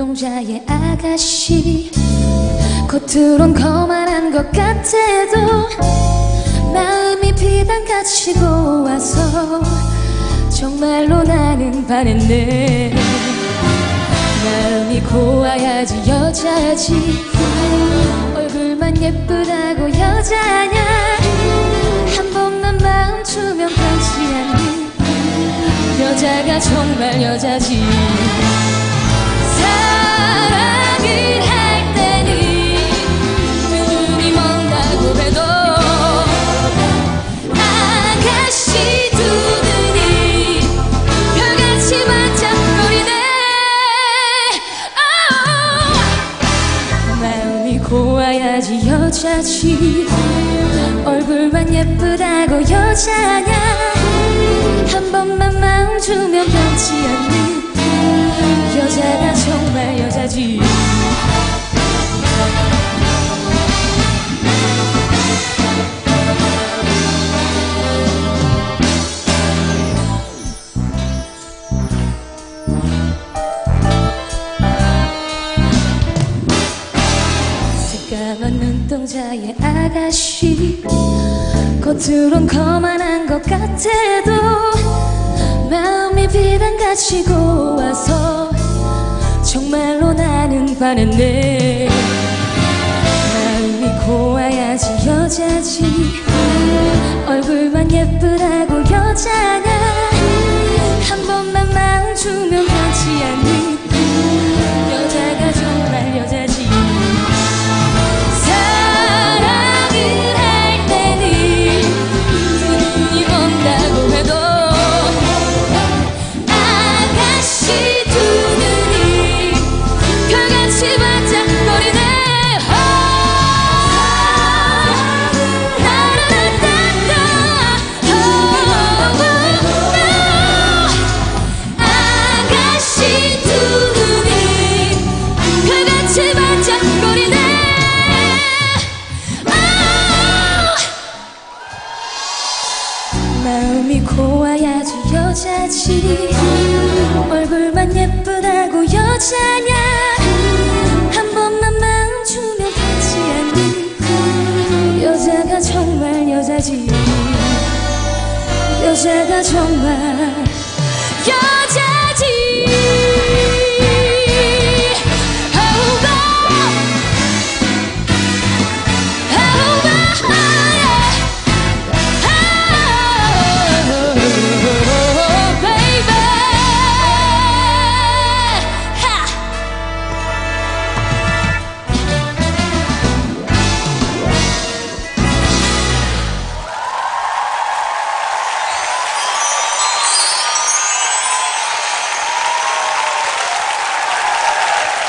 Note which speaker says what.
Speaker 1: 눈동자의 아가씨, 겉으론 거만한 것 같아도 마음이 비단같이 고와서 정말로 나는 반했네. 마음이 고와야지 여자지, 얼굴만 예쁘다고 여자냐. 한 번만 마음 주면 변치 않는 여자가 정말 여자지. 사랑을 할 때는 눈이 먼다고 해도 아가씨 두 눈이 별같이 반짝거리네. 마음이 고와야지 여자지, 얼굴만 예쁘다고 여자냐. 한 번만 마음 주면 변치 않는 여자가 정말 여자지. 새까만 눈동자의 아가씨, 겉으론 거만한 것 같아도 마음이 비단같이 고와서 정말로 나는 반했네. 마음이 고와야지 여자지, 얼굴만 예쁘다고 여자냐. 한 번만 마음 주면 변치 않는 여자가 정말 여자지. 마음이 고와야지 여자지, 얼굴만 예쁘다고 여자냐. 한 번만 마음 주면 변치 않는 여자가 정말 여자지. 여자가 정말